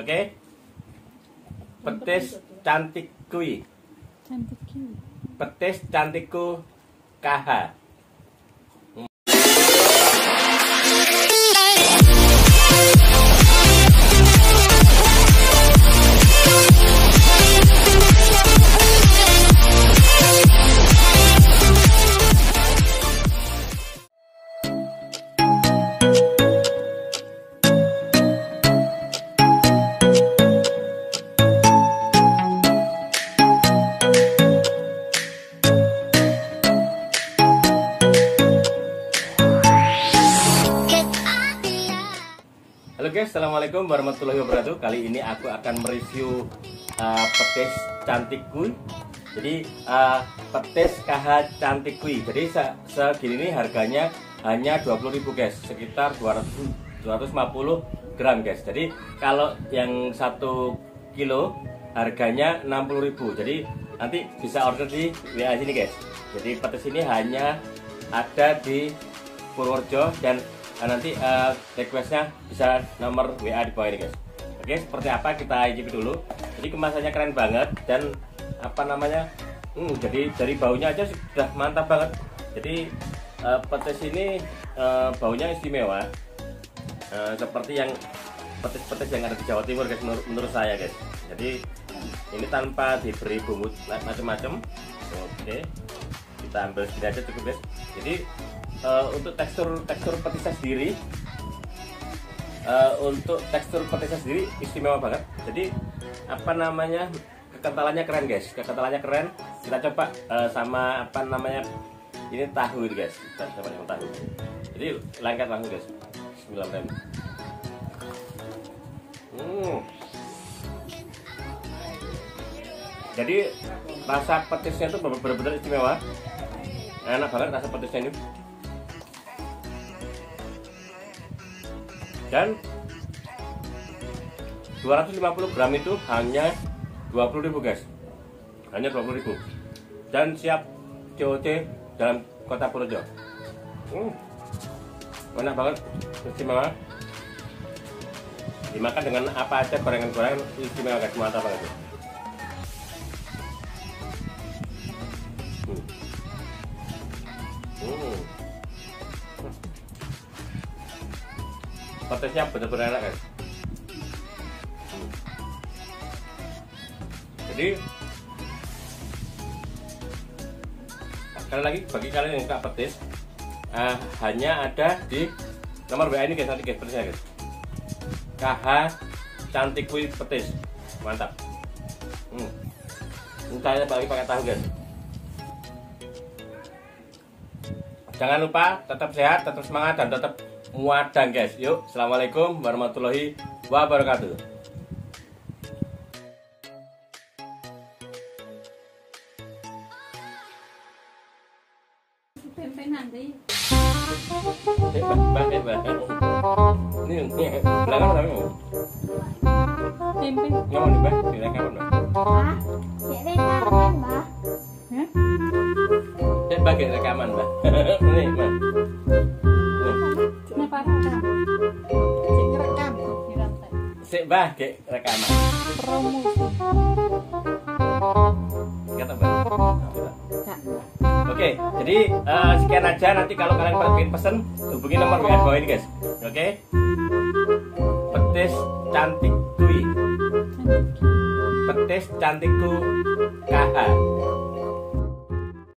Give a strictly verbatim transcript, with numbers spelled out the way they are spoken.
Oke. Petis cantik kui. Cantik kui. Petis cantikku K H. Halo guys, assalamualaikum warahmatullahi wabarakatuh. Kali ini aku akan mereview uh, petis cantik kui. Jadi uh, petis K H cantik kui. Jadi se segini ini harganya hanya dua puluh ribu guys, sekitar dua ratus lima puluh gram guys. Jadi kalau yang satu kilo harganya enam puluh ribu. Jadi nanti bisa order di W A sini guys. Jadi petis ini hanya ada di Purworejo dan Nah, nanti uh, requestnya bisa nomor W A di bawah ini guys. Oke, seperti apa kita icipi dulu. Jadi kemasannya keren banget dan apa namanya, hmm, jadi dari baunya aja sudah mantap banget. Jadi uh, petis ini uh, baunya istimewa, uh, seperti yang petis-petis yang ada di Jawa Timur guys, menur menurut saya guys. Jadi ini tanpa diberi bumbu macam-macam. Oke, kita ambil segini aja cukup guys. Jadi Uh, untuk tekstur tekstur petisnya sendiri, uh, untuk tekstur petisnya sendiri istimewa banget. Jadi apa namanya, kekentalannya keren guys, kekentalannya keren. Kita coba uh, sama apa namanya, ini tahu ini guys, kita coba yang tahu. Jadi lengket langsung guys. Bismillahirrahmanirrahim. Hmm. Jadi rasa petisnya itu benar-benar istimewa, enak banget rasa petisnya ini. Dan dua ratus lima puluh gram itu hanya dua puluh ribu guys, hanya dua puluh ribu, dan siap C O D dalam kota Purworejo. hmm. Enak banget, istimewa. Dimakan dengan apa aja, gorengan-gorengan istimewa guys, mantap banget. hmm. Hmm. Petisnya benar-benar enak guys. hmm. Jadi sekali lagi bagi kalian yang suka petis, uh, hanya ada di nomor W A ini guys, nanti guys petisnya guys. K H cantik kui petis, mantap. hmm. Saya bagi pakai tahu guys. Jangan lupa tetap sehat, tetap semangat, dan tetap muadang guys. Yuk, assalamualaikum warahmatullahi wabarakatuh. Tempe nanti. Hebat, hebat. Ini ini belakang apa mau? Tempe. Yang mau dibah? Tidak kapan bah? Hah? Ya rekaman bah. Hah? Saya bagi rekaman bah. Ini bah. Kenapa rekam? Cek rekam di rantai. Sik bah, ke rekaman. Promosi. Kata bah. Kak. Oke, jadi uh, sekian aja. Nanti kalau kalian pengen pesen, hubungi nomor W A di bawah ini guys. Oke. Petis cantik kui. Petis cantikku K H.